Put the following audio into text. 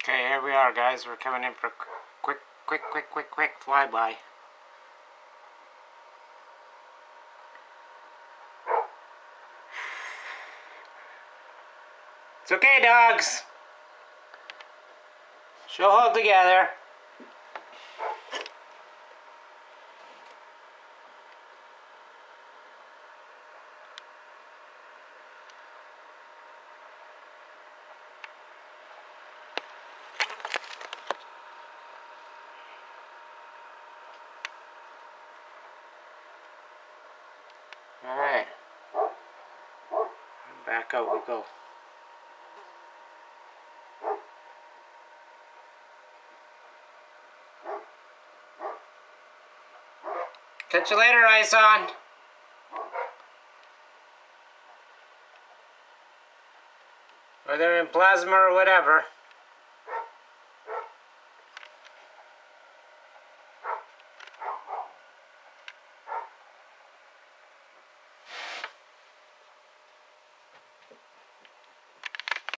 Okay, here we are, guys. We're coming in for a quick flyby. It's okay, dogs. She'll hold together. Alright. Back out we go. Catch you later, Ison. Whether in plasma or whatever.